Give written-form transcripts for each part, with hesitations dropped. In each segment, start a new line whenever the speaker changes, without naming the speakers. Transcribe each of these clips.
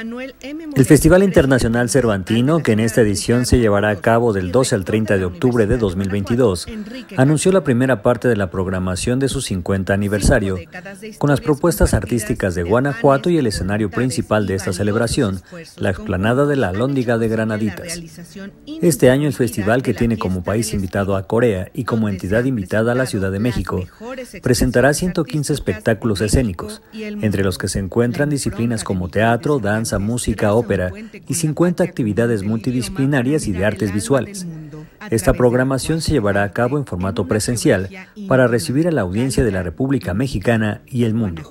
El Festival Internacional Cervantino, que en esta edición se llevará a cabo del 12 al 30 de octubre de 2022, anunció la primera parte de la programación de su 50 aniversario, con las propuestas artísticas de Guanajuato y el escenario principal de esta celebración, la explanada de la Alhóndiga de Granaditas. Este año el festival, que tiene como país invitado a Corea y como entidad invitada a la Ciudad de México, presentará 115 espectáculos escénicos, entre los que se encuentran disciplinas como teatro, danza, música, ópera y 50 actividades multidisciplinarias y de artes visuales. Esta programación se llevará a cabo en formato presencial para recibir a la audiencia de la República Mexicana y el mundo.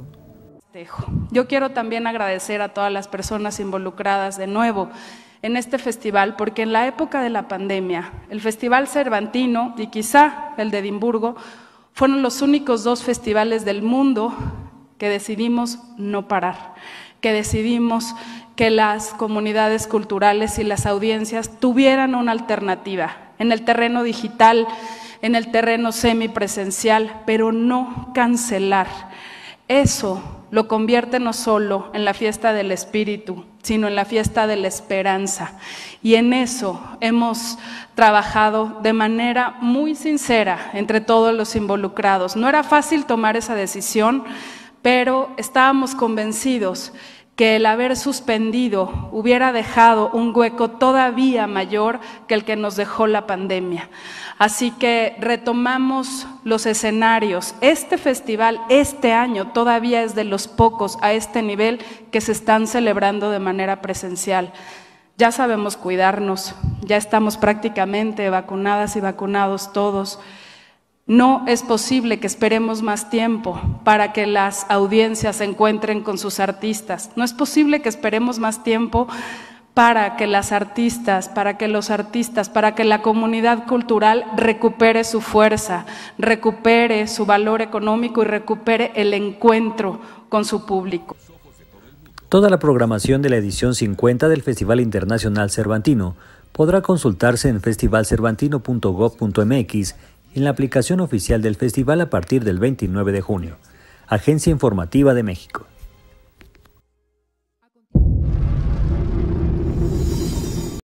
Yo quiero también agradecer a todas las personas involucradas de nuevo en este festival, porque en la época de la pandemia, el Festival Cervantino y quizá el de Edimburgo fueron los únicos dos festivales del mundo que decidimos no parar, que decidimos que las comunidades culturales y las audiencias tuvieran una alternativa en el terreno digital, en el terreno semipresencial, pero no cancelar. Eso lo convierte no solo en la fiesta del espíritu, sino en la fiesta de la esperanza. Y en eso hemos trabajado de manera muy sincera entre todos los involucrados. No era fácil tomar esa decisión, pero estábamos convencidos que el haber suspendido hubiera dejado un hueco todavía mayor que el que nos dejó la pandemia. Así que retomamos los escenarios. Este festival, este año, todavía es de los pocos a este nivel que se están celebrando de manera presencial. Ya sabemos cuidarnos, ya estamos prácticamente vacunadas y vacunados todos. No es posible que esperemos más tiempo para que las audiencias se encuentren con sus artistas. No es posible que esperemos más tiempo para que las artistas, para que los artistas, para que la comunidad cultural recupere su fuerza, recupere su valor económico y recupere el encuentro con su público.
Toda la programación de la edición 50 del Festival Internacional Cervantino podrá consultarse en festivalcervantino.gov.mx en la aplicación oficial del festival a partir del 29 de junio. Agencia Informativa de México.